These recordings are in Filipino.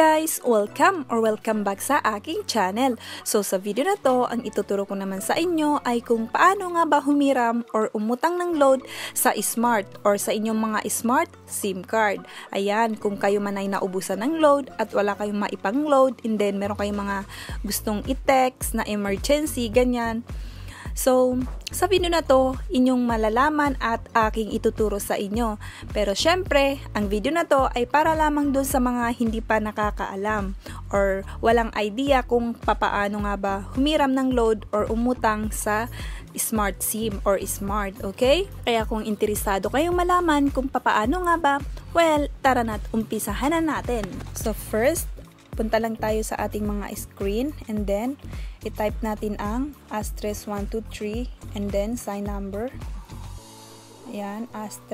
guys! Welcome back sa aking channel. So sa video na to, ang ituturo ko naman sa inyo ay kung paano nga ba humiram or umutang ng load sa smart or sa inyong mga smart SIM card. Ayan, kung kayo man ay naubusan ng load at wala kayong maipang load and then meron kayong mga gustong i-text na emergency, ganyan. So, sa video na to, inyong malalaman at aking ituturo sa inyo. Pero syempre, ang video na to ay para lamang doon sa mga hindi pa nakakaalam or walang idea kung papaano nga ba humiram ng load or umutang sa smart SIM or smart, okay? Kaya kung interesado kayong malaman kung papaano nga ba, well, tara na't umpisahan na natin. So first, punta lang tayo sa ating mga screen and then i-type natin ang *123 and then sign number. Ayan,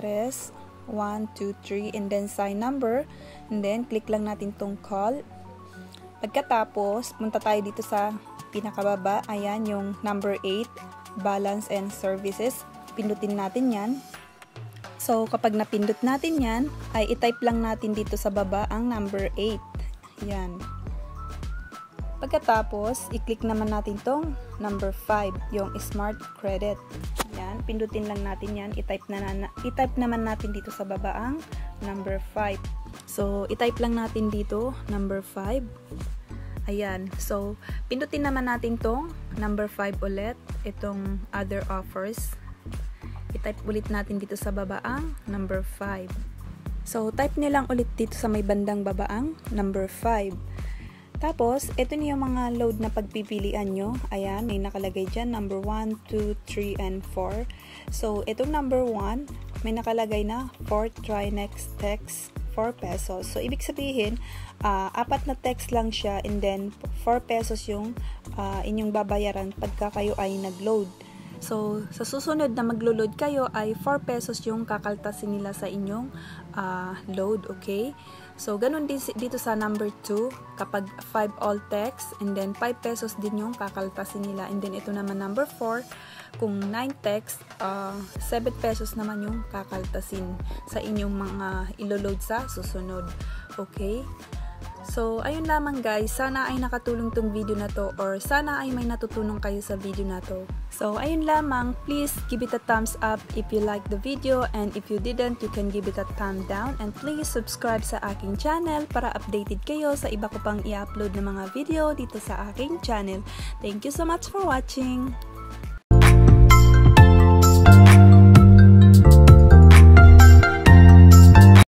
*123 and then sign number and then click lang natin tong call. Pagkatapos, punta tayo dito sa pinakababa. Ayan, yung number 8, balance and services. Pindutin natin yan. So, kapag napindot natin yan, ay i-type lang natin dito sa baba ang number 8. Yan. Pagkatapos, i-click naman natin tong number 5, yung smart credit. Yan, pindutin lang natin yan. I-type naman natin dito sa baba ang number 5. So, i-type lang natin dito number 5. Ayan. So, pindutin naman natin tong number 5 ulit. Itong other offers. I-type ulit natin dito sa baba ang number 5. So, type nyo lang ulit dito sa may bandang baba ang number 5. Tapos, ito niyo yung mga load na pagpipilian nyo. Ayan, may nakalagay dyan, number 1, 2, 3, and 4. So, itong number 1, may nakalagay na 4 try next text, 4 pesos. So, ibig sabihin, 4 na text lang siya and then 4 pesos yung inyong babayaran pagka kayo ay nag-load. So, sa susunod na maglo-load kayo ay 4 pesos yung kakaltasin nila sa inyong load, okay? So, ganun din dito sa number 2, kapag 5 all text, and then 5 pesos din yung kakaltasin nila. And then, ito naman number 4, kung 9 text, 7 pesos naman yung kakaltasin sa inyong mga ilo-load sa susunod, okay? So, ayun lamang guys. Sana ay nakatulong tong video na to or sana ay may natutunan kayo sa video na to. So, ayun lamang. Please give it a thumbs up if you like the video and if you didn't, you can give it a thumb down and please subscribe sa aking channel para updated kayo sa iba ko pang i-upload na mga video dito sa aking channel. Thank you so much for watching!